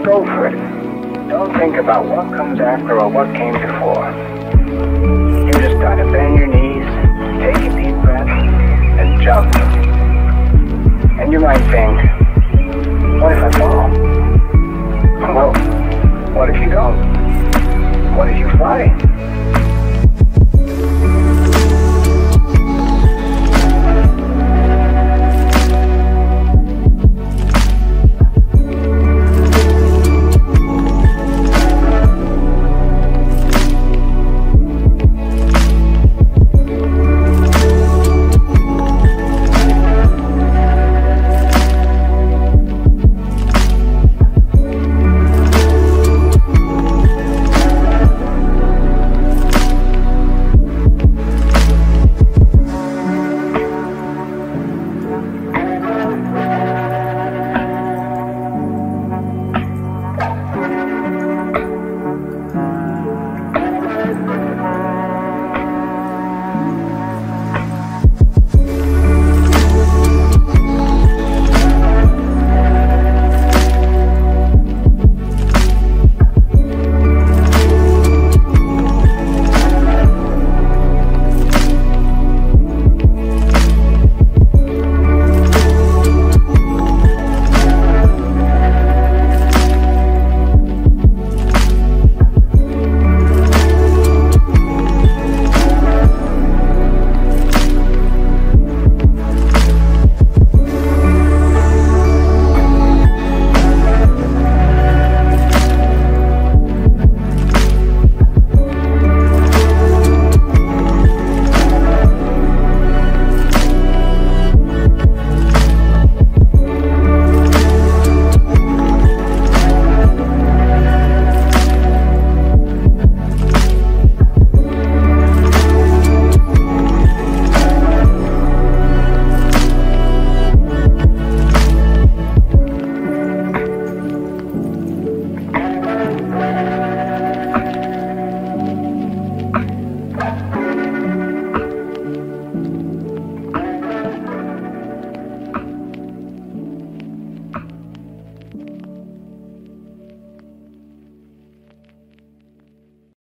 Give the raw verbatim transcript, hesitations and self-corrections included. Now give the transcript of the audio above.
go for it. Don't think about what comes after or what came before. You just gotta bend your knees, take a deep breath, and jump. And you might think, what if I fall? Well, what if you don't? What if you fly?